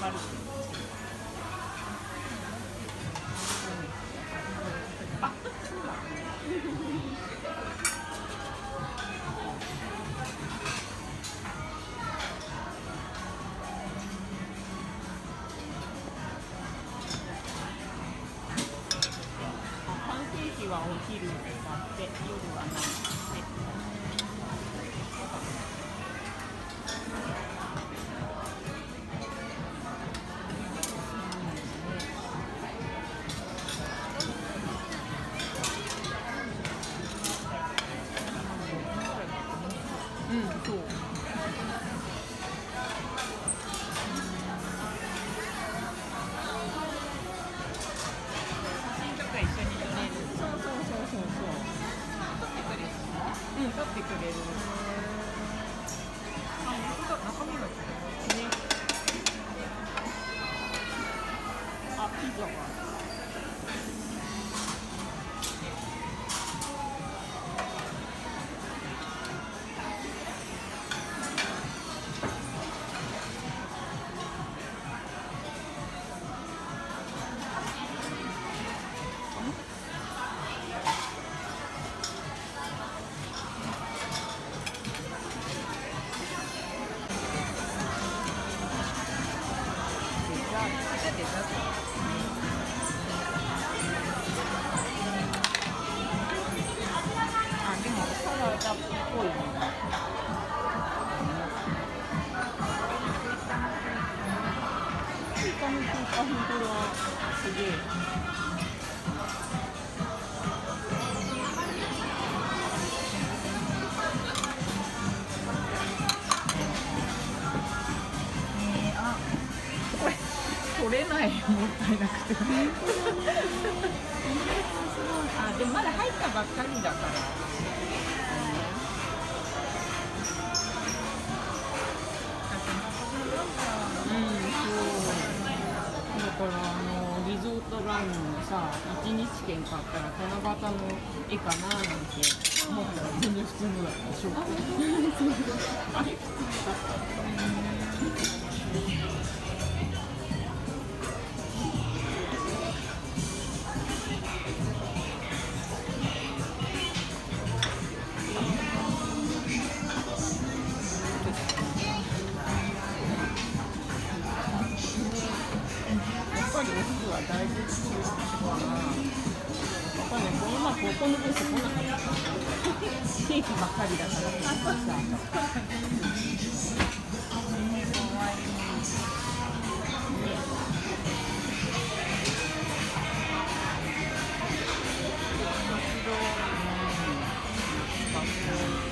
丸く。あ、そうだ。パンケーキはお昼に買って夜はないですね。うん、そう。写真とか一緒に撮れる。そうそうそうそうそう。撮ってくれるの？うん、撮ってくれる。あ、本当だ。中身が違うね。あ、ピザが。デザート。あ、でもサラダっぽいのが。あ、本当だ。すげえ。あ、これ取れない、もったいなくて。あ、でもまだ入ったばっかりだから。うん、そう。だからリゾートランのさ、1日券買ったら七夕の絵かななんて思ったら全然普通のだったでしょ。あれ普通だった。やっぱりお昼は大事っていうかな。やっぱりね、この前高校のブース来なかった。ケーキばっかりだからってさ。かわいい。面白い。